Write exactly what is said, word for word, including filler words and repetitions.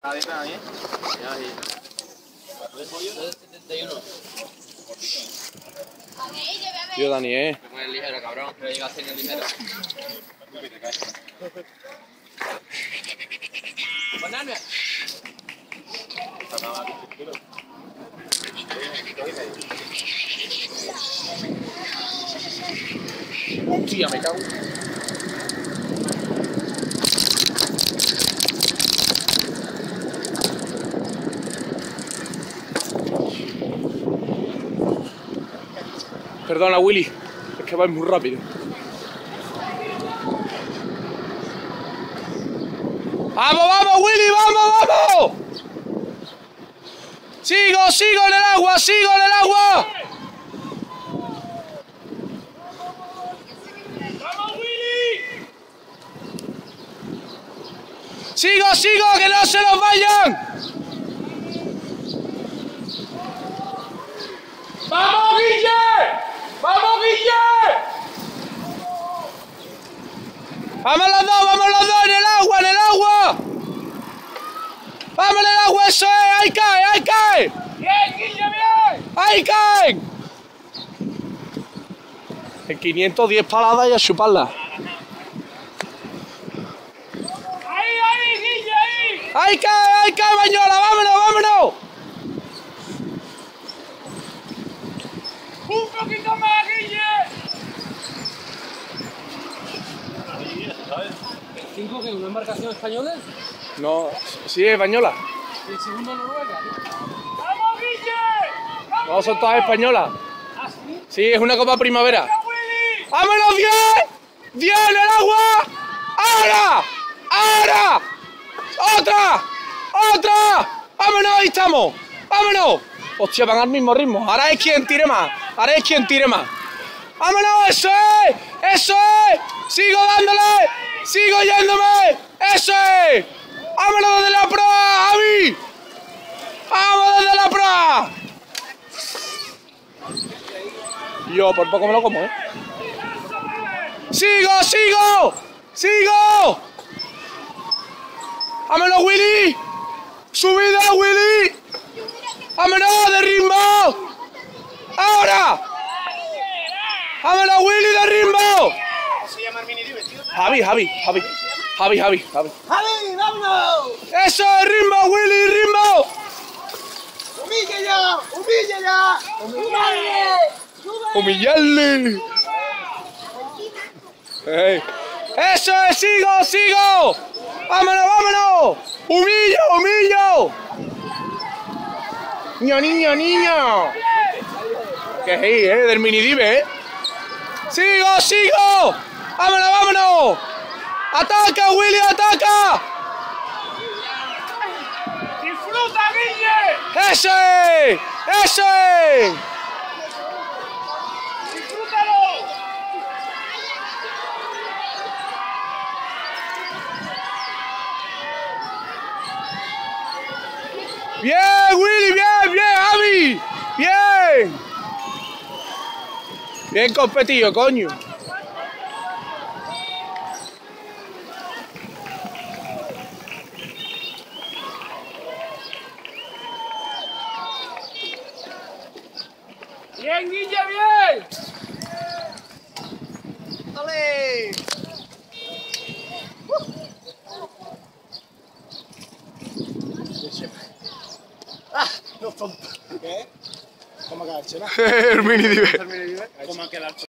Tío Dani, eh. Te pones ligero, cabrón. Que llegas en el ligero. ¡Banana! Hostia, me cago. Perdona, Willy, es que vais muy rápido. ¡Vamos, vamos, Willy! ¡Vamos, vamos! ¡Sigo, sigo en el agua! ¡Sigo en el agua! ¡Vamos, Willy! ¡Sigo, sigo! ¡Que no se nos vayan! ¡Vamos, Guille! ¡Vamos, Guille! ¡Vamos los dos, vamos los dos! ¡En el agua, en el agua! ¡Vamos en el agua! ¡Eso es! ¡Ahí cae, ahí cae! ¡Bien, Guille, bien! ¡Ahí caen! En quinientos diez paladas y a chuparla. ¡Ahí, ahí, Guille, ahí! ¡Ahí cae, ahí cae, Bañola! ¡Vámonos, vámonos! ¡Un poquito más, Guille! ¿El cinco que es una embarcación española? No, sí, es Bañola. ¿Y el segundo Noruega? ¡Vamos, Guille! ¡Vamos! No, son todas españolas. ¿Ah, sí? Sí, es una Copa Primavera. Willy! ¡Vámonos, diez! ¡diez en el agua! ¡Ahora! ¡Ahora! ¡Otra! ¡Otra! ¡Vámonos! ¡Ahí estamos! ¡Vámonos! Hostia, van al mismo ritmo. Ahora es quien tire más. Ahora es quien tire más. ¡Vámonos! ¡Eso es! ¡Eso es! ¡Sigo dándole! ¡Sigo yéndome! ¡Eso es! ¡Vámonos desde la proa, Javi! ¡Vamos desde la proa! Yo por poco me lo como, ¿eh? ¡Sigo, sigo! ¡Sigo! ¡Vámonos, Willy! ¡Subida, Willy! ¡Vámonos, de ritmo! ¡Ahora! ¡Vámonos, Willy, de ritmo! Se llama el mini dive, tío. Javi, Javi, Javi. Javi, Javi, Javi. ¡Javi, vámonos! ¡Eso es ritmo, Willy, ritmo! ¡Humille ya! ¡Humille ya! ¡Humille! ¡Humillarle! Hey. ¡Eso es! ¡Sigo, sigo! ¡Vámonos, vámonos! ¡Humillo, humillo! ¡Niño, niño, niño! ¡Qué hey, eh! Del minidive, eh! ¡Sigo, sigo! ¡Vámonos, vámonos! ¡Ataca, Willy, ataca! ¡Disfruta, Guille! ¡Eso es! ¡Eso es! ¡Disfrútalo! ¡Bien, Willy! ¡Bien, bien, Javi! ¡Bien! Bien competido, coño. ¡Bien, Guille, bien! ¡Dale! ¡Ah! No tonto. ¿Qué? ¿Cómo ha quedado el Chema? El minidive. ¿Cómo ha quedado el